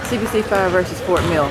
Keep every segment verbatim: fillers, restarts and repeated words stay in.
C B C Fire versus Fort Mill.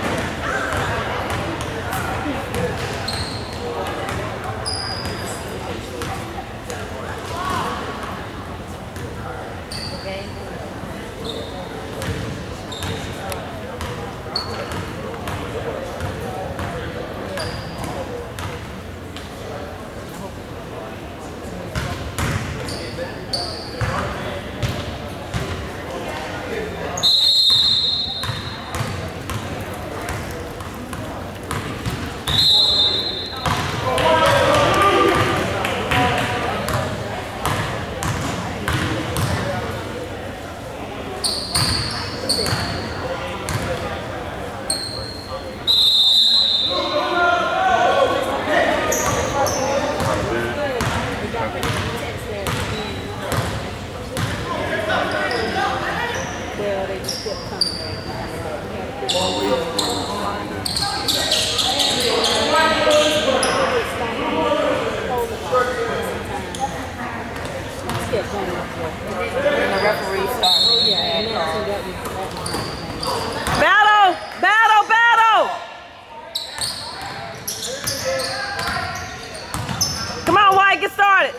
Battle! Battle! Battle! Come on, White, get started.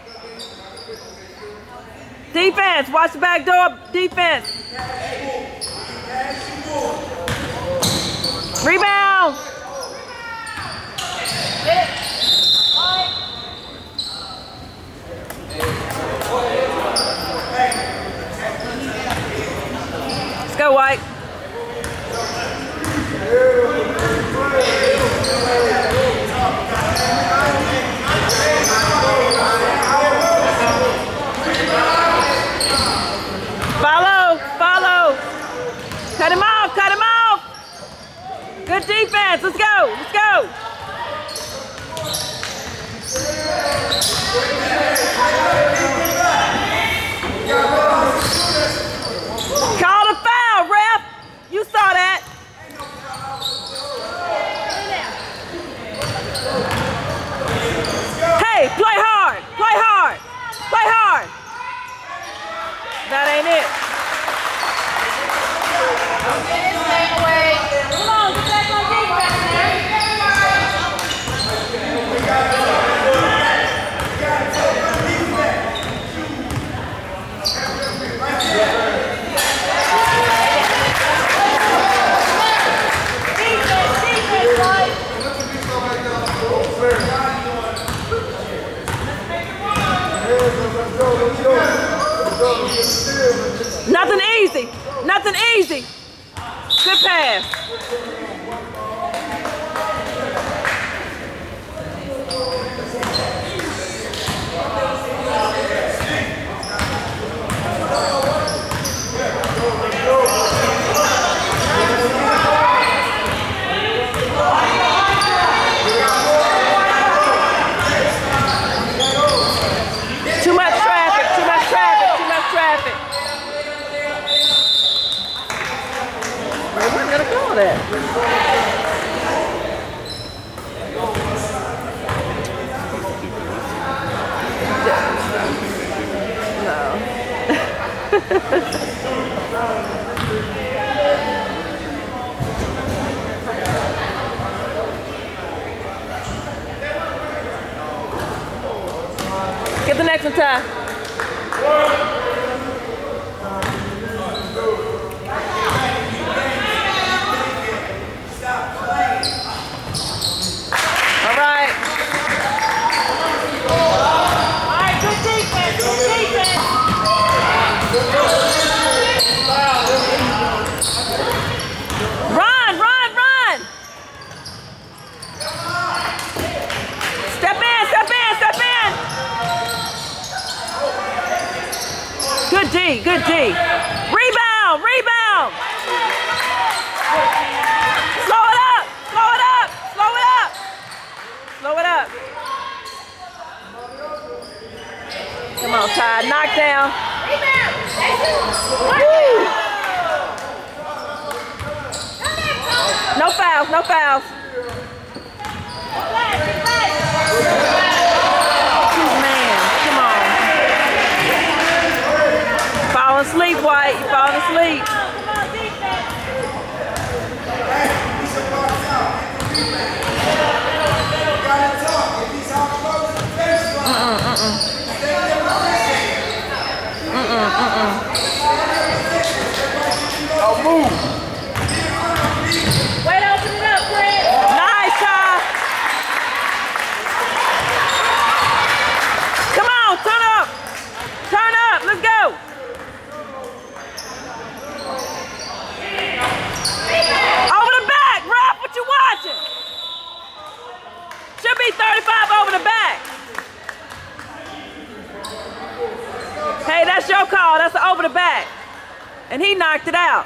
Defense, watch the back door. Defense. Rebound. Let's go, White. Follow, follow. Cut him off, cut him off. Good defense. Let's go, let's go. Call the foul, ref. You saw that. Hey, play hard, play hard, play hard. That ain't it. Come on, get back on defense, man. Nothing easy. Nothing easy. Good pass. Too much traffic. Too much traffic. Too much traffic. I'm gonna call that. Get the next one, Ty. All right. All right, good defense, good defense. Run, run, run. Step in, step in, step in. Good D, good D. Rebound, rebound. Slow it up, slow it up, slow it up. Slow it up. Come on, Ty, knock down. Woo. No fouls, no fouls. Man, come on. Falling asleep, White. You falling asleep. he knocked it out.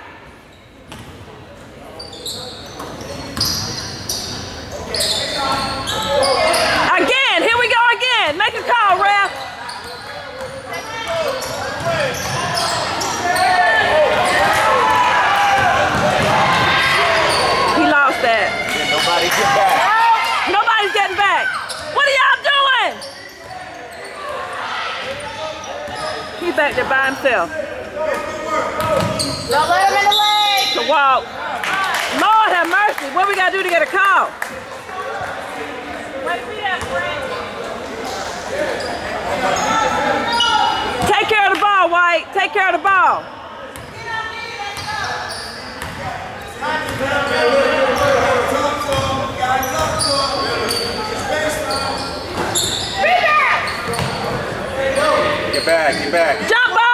Again, here we go again. Make a call, ref. He lost that. Nobody get back. Nobody's getting back. What are y'all doing? He's back there by himself. Don't let him in the leg. To walk. Lord have mercy. What we gotta do to get a call? Take care of the ball, White. Take care of the ball. Get back, get back. Jump ball.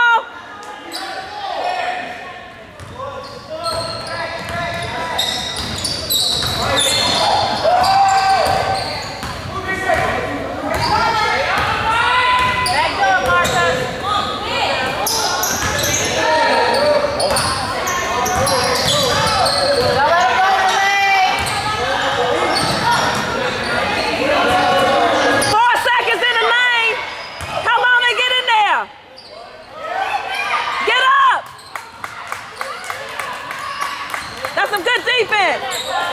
That's some good defense.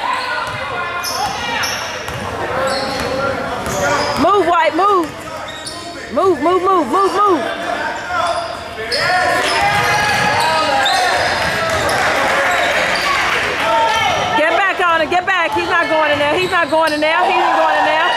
Move, White, move. Move, move, move, move, move. Get back on it, get back. He's not going in there. He's not going in there. He's not going in there.